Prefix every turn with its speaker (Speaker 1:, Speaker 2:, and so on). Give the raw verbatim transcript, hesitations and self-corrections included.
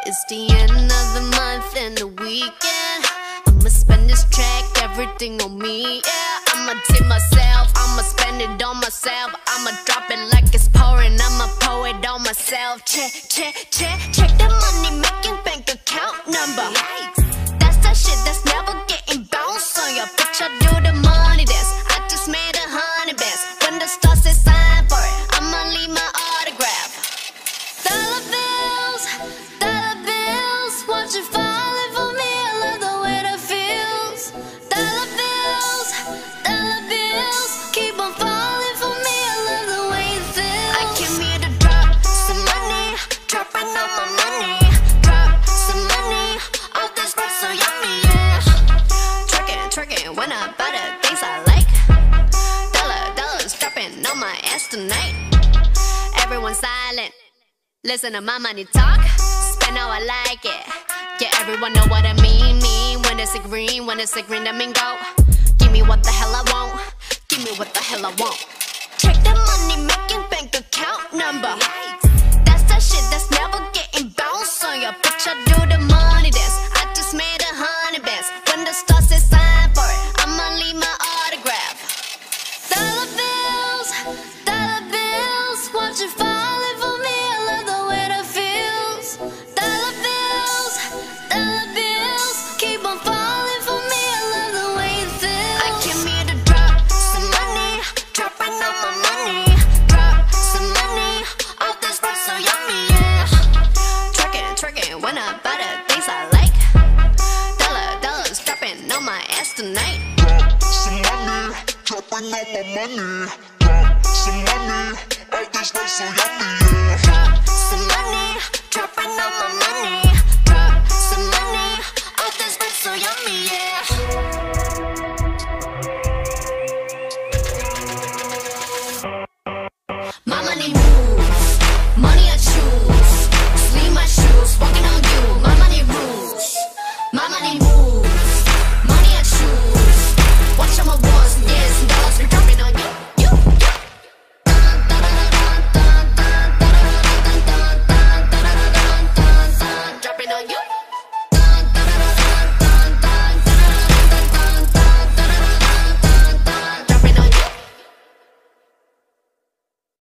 Speaker 1: It's the end of the month and the weekend. I'ma spend this track, everything on me, yeah. I'ma tip myself, I'ma spend it on myself. I'ma drop it like it's pouring, I'ma pour it on myself. Check, check, check, check the money making bank account number. That's that shit that's never getting bounced on your bitch. I do the money dance, I just made a hundred bands. When the star says sign for it, I'ma leave my autograph. Dollar bills, dollar bills, watch it falling for me. I love the way that feels. Dollar bills, dollar bills, keep on falling for me. I love the way it feels. I came here to drop some money, dropping all my money. Drop some money, all this stuff so yummy, yeah. Twerking, twerking, when I buy the things I like. Dollar, dollars dropping on my ass tonight. Everyone silent, listen to my money talk. Spend how I like it. Yeah, everyone know what I mean. Mean when it's a green, when it's a green, I mean go. Give me what the hell I want. Give me what the hell I want. Check the money making bank account number. That's that shit that's never getting bounced on your bitch. I do the money dance, I just made a hundred bands. When the star says sign for it, I'ma leave my autograph. Dollar bills, dollar bills, watch it falling for me. I love the way that feels. Dollar bills, dollar bills, keep on falling for me. I love the way it feels. I came here to drop some money, dropping all my money. Drop some money, all this stuff so yummy, yeah. Twerking, twerking, when I buy the things I like. Dollar, dollars dropping on my ass tonight.
Speaker 2: Drop some money, dropping all my money. Drop some money, all this stuff so yummy.